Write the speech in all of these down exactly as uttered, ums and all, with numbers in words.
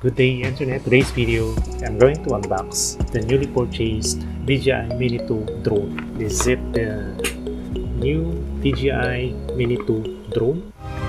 Good day Internet. Today's video, I'm going to unbox the newly purchased D J I Mini two drone. Is it the new D J I Mini two drone?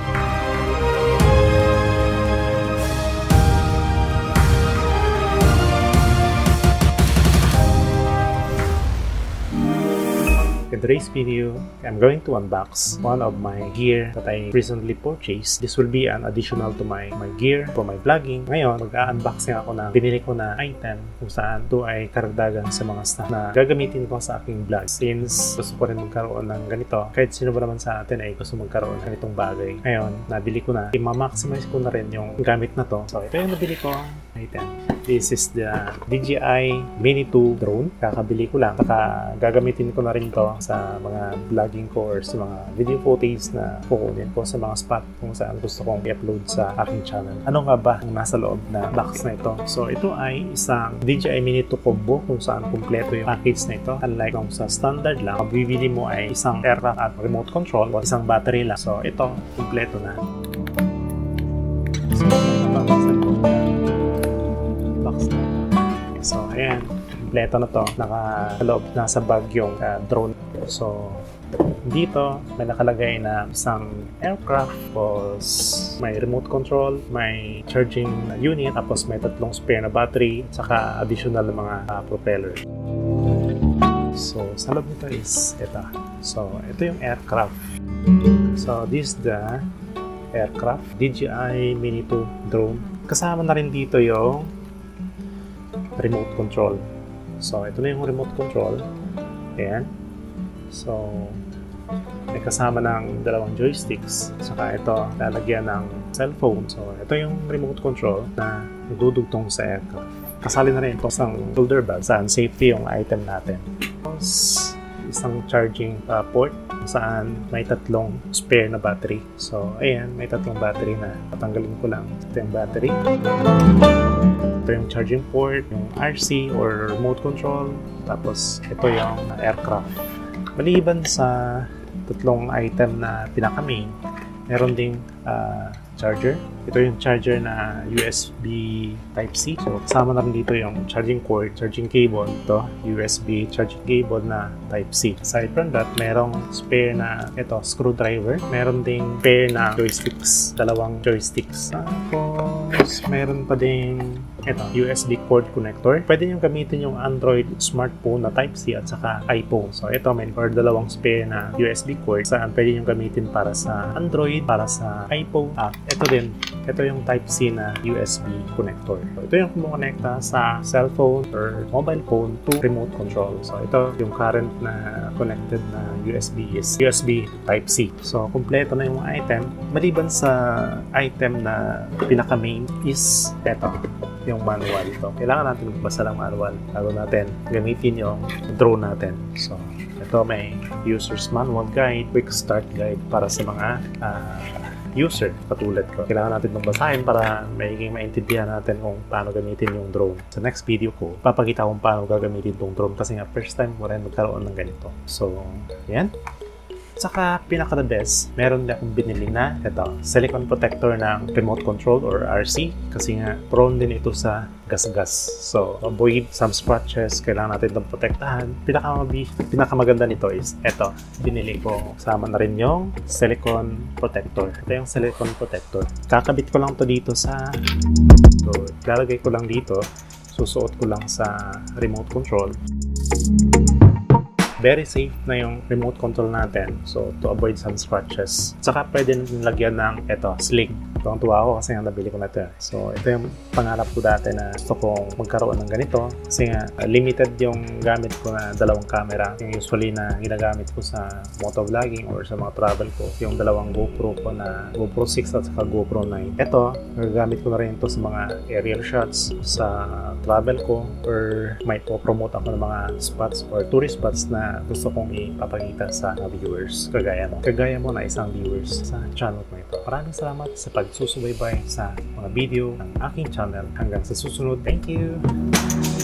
In today's video, I'm going to unbox one of my gear that I recently purchased. This will be an additional to my, my gear for my vlogging. Ngayon, mag-unboxing ako ng binili ko na item kung saan ito ay karagdagan sa mga stuff na gagamitin ko sa aking vlog. Since gusto ko rin magkaroon ng ganito, kahit sino ba naman sa atin ay gusto magkaroon ng ganitong bagay. Ngayon, nabili ko na. I-maximize ko na rin yung gamit na to. So, ito yung nabili ko item. This is the D J I Mini two drone. Kakabili ko lang. Saka gagamitin ko na rin to sa mga vlogging ko or sa mga video footage na kukunin ko sa mga spot kung saan gusto kong i-upload sa aking channel. Ano nga ba ang nasa loob na box na ito? So ito ay isang D J I Mini two combo kung saan kumpleto yung package na ito. Unlike nung sa standard lang, ang bibili mo ay isang aircraft at remote control o isang battery lang. So ito, kumpleto na. So, box na. So ayan, kompleto na to. Nakaloob na sa bag yung uh, drone. So dito may nakalagay na isang aircraft, tapos may remote control, may charging unit, tapos may tatlong spare na battery, at saka additional na mga uh, propeller. So sa loob nito is ito. So ito yung aircraft. So this is the aircraft D J I Mini two drone. Kasama na rin dito yung remote control. So ito na yung remote control. Ayan. So may kasama ng dalawang joysticks. Saka ito lalagyan ng cellphone. So ito yung remote control na nagdudugtong sa aircraft. Kasali na rin ito sa shoulder bag saan safety yung item natin. Tapos isang charging uh, port saan may tatlong spare na battery. So ayan, may tatlong battery na. Patanggalin ko lang ito yung battery. Ito yung charging port, yung R C or remote control, tapos ito yung aircraft. Maliban sa tatlong item na pinaka-main, meron ding uh, charger. Ito yung charger na U S B Type-C. So, kasama na rin dito yung charging cord, charging cable. Ito, U S B charging cable na Type-C. Aside from that, merong spare na ito, screwdriver. Meron ding spare na joysticks. Dalawang joysticks. Tapos, meron pa ding ito, U S B cord connector. Pwede nyo gamitin yung Android smartphone na Type-C at saka iPhone. So, ito, may or dalawang spare na U S B cord saan pwede nyo gamitin para sa Android, para sa iPhone. At ito din, ito yung Type-C na U S B connector. So, ito yung kumukonekta sa cellphone or mobile phone to remote control. So, ito yung current na connected na U S B is U S B Type-C. So, kumpleto na yung item. Maliban sa item na pinaka-main is ito, yung manual. So, kailangan natin magbasa ng manual bago natin gamitin yung drone natin. So, ito may user's manual guide, quick start guide para sa mga uh, user katulad ko. Kailangan natin magbasahin para magiging maintindihan natin kung paano gamitin yung drone. Sa next video ko, papakita kung paano gagamitin yung drone kasi nga first time ko rin magkaroon ng ganito. So, yan. Saka, pinaka the best, meron din akong binili na ito, silicone protector ng remote control or R C kasi nga prone din ito sa gas-gas. So, avoid some scratches, kailangan natin itong protektahan. Pinaka pinakamaganda nito is ito, binili ko. Kasama na rin yung silicone protector. Ito yung silicone protector. Kakabit ko lang to dito sa... So, lalagay ko lang dito. Susuot ko lang sa remote control. Very safe na yung remote control natin. So, to avoid some scratches. Saka pwede natin lagyan ng ito, sling. Tuwang-tuwa ako kasi nga nabili ko na ito. So, ito yung pangarap ko dati na gusto kong magkaroon ng ganito. Kasi nga, limited yung gamit ko na dalawang camera. Yung usually na ginagamit ko sa motovlogging or sa mga travel ko. Yung dalawang GoPro ko na GoPro six at saka GoPro nine. Ito, nagagamit ko na rin ito sa mga aerial shots sa travel ko or may po-promote ako ng mga spots or tourist spots na gusto kong ipapakita sa mga viewers. Kagaya mo. Kagaya mo na isang viewers sa channel ko ito. Maraming salamat sa pagsusubaybay sa mga video ng aking channel. Hanggang sa susunod. Thank you!